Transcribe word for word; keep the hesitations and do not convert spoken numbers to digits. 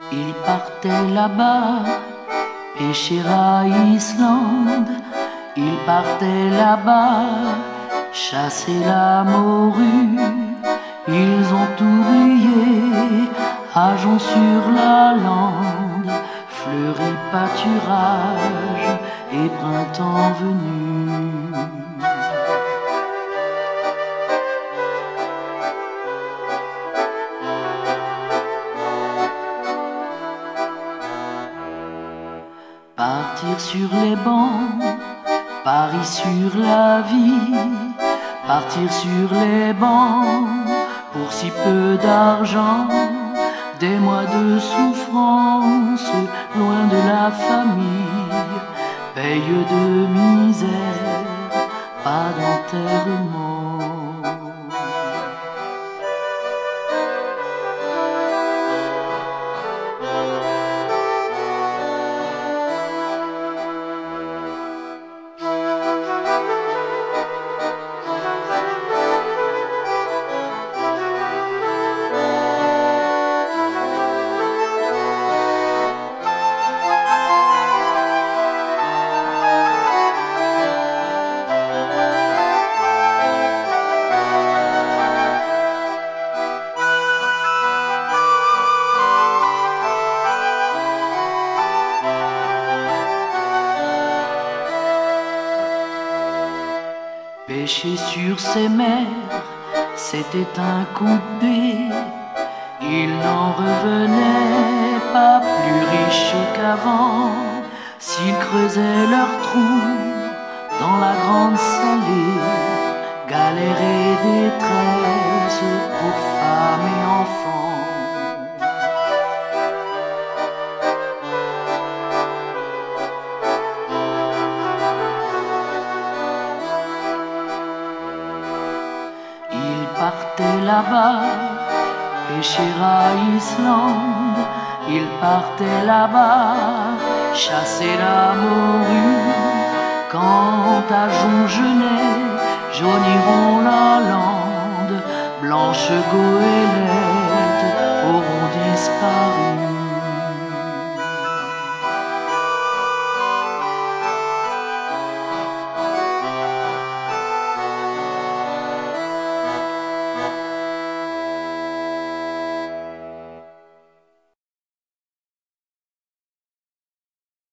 Il partait là-bas, pêcher à Islande. Il partait là-bas, chasser la morue. Ils ont oublié, Agen sur la lande, fleuri pâturage et printemps venu. Partir sur les bancs, Paris sur la vie. Partir sur les bancs, pour si peu d'argent. Des mois de souffrance, loin de la famille. Paye de misère, pas d'enterrement. Pêcher sur ces mers, c'était un coup de dé. Ils n'en revenaient pas plus riches qu'avant. S'ils creusaient leur trou dans la grande salée, galère et détresse pour femmes et enfants. Partait là-bas, pêcher à Islande. Il partait là-bas, chasser la morue. Quand Agen jeûnait, jauniront la lande, blanche goélette.